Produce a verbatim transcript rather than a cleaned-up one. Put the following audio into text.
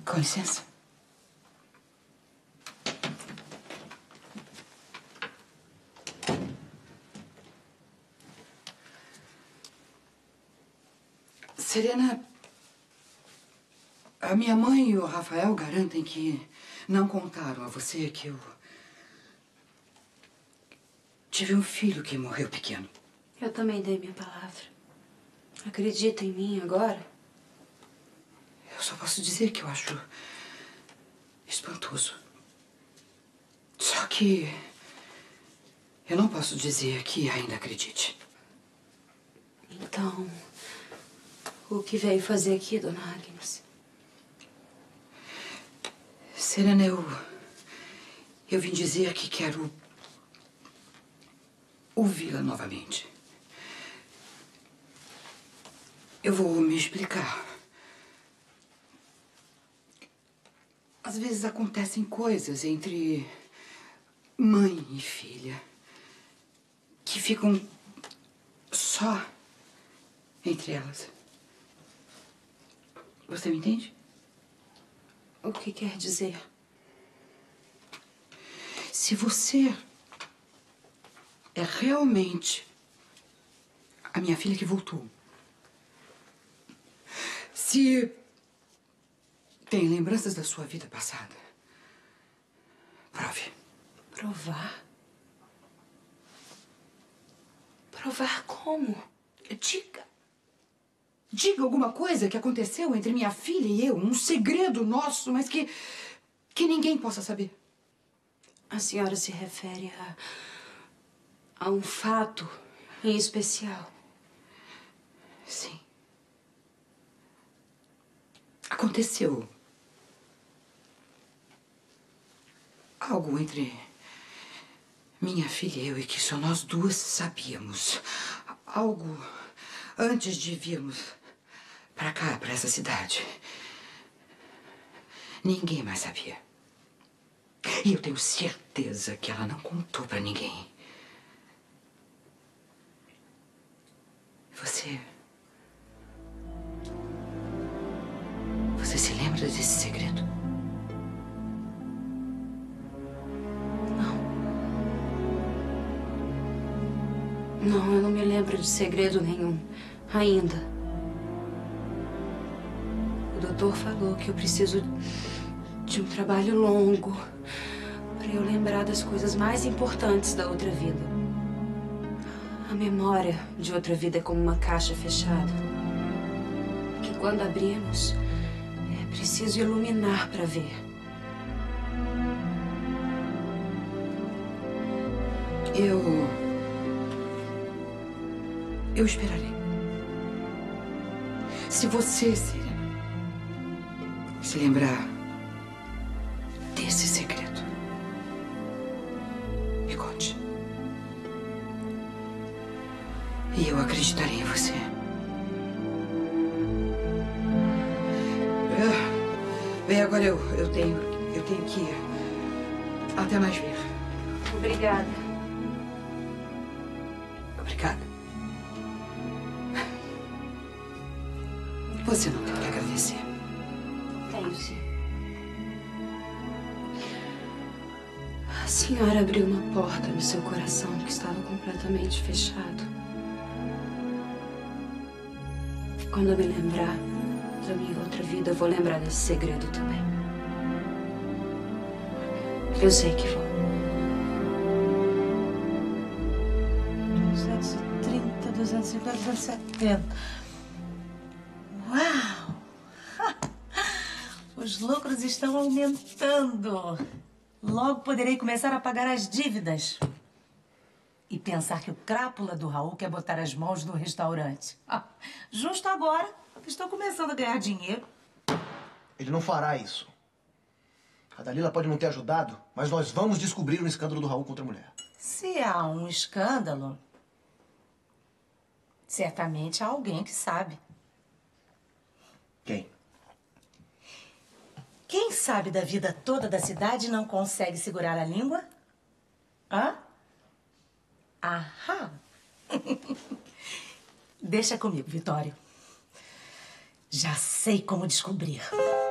Com licença. Serena, a minha mãe e o Rafael garantem que não contaram a você que eu tive um filho que morreu pequeno. Eu também dei minha palavra. Acredita em mim agora? Eu só posso dizer que eu acho espantoso. Só que eu não posso dizer que ainda acredite. Então, o que veio fazer aqui, dona Agnes? Serena, eu... Eu vim dizer que quero ouvi-la novamente. Eu vou me explicar. Às vezes acontecem coisas entre mãe e filha que ficam só entre elas. Você me entende? O que quer dizer? Se você é realmente a minha filha que voltou, se tem lembranças da sua vida passada, prove. Provar? Provar como? Diga. Diga alguma coisa que aconteceu entre minha filha e eu. Um segredo nosso, mas que, que ninguém possa saber. A senhora se refere a, a um fato em especial? Sim. Aconteceu algo entre minha filha e eu e que só nós duas sabíamos. Algo antes de virmos pra cá, pra essa cidade. Ninguém mais sabia. E eu tenho certeza que ela não contou pra ninguém. Você... Você se lembra desse segredo? Não. Não, eu não me lembro de segredo nenhum. Ainda. O doutor falou que eu preciso de um trabalho longo para eu lembrar das coisas mais importantes da outra vida. A memória de outra vida é como uma caixa fechada, que quando abrimos, é preciso iluminar para ver. Eu... Eu esperarei. Se você, Serena, se lembrar desse segredo, me conte. E eu acreditarei em você. Ah, bem, agora eu, eu tenho... Eu tenho que ir. Até mais ver. Obrigada. Obrigada. Você não tem que agradecer. Tenho sim. A senhora abriu uma porta no seu coração que estava completamente fechado. Quando eu me lembrar da minha outra vida, eu vou lembrar desse segredo também. Eu sei que vou. duzentos e trinta, duzentos e cinquenta, duzentos e setenta. Uau! Os lucros estão aumentando. Logo poderei começar a pagar as dívidas. E pensar que o crápula do Raul quer botar as mãos no restaurante. Ah, justo agora que estou começando a ganhar dinheiro. Ele não fará isso. A Dalila pode não ter ajudado, mas nós vamos descobrir o escândalo do Raul contra a mulher. Se há um escândalo, certamente há alguém que sabe. Quem? Quem sabe da vida toda da cidade e não consegue segurar a língua? Hã? Aham. Deixa comigo, Vitório. Já sei como descobrir.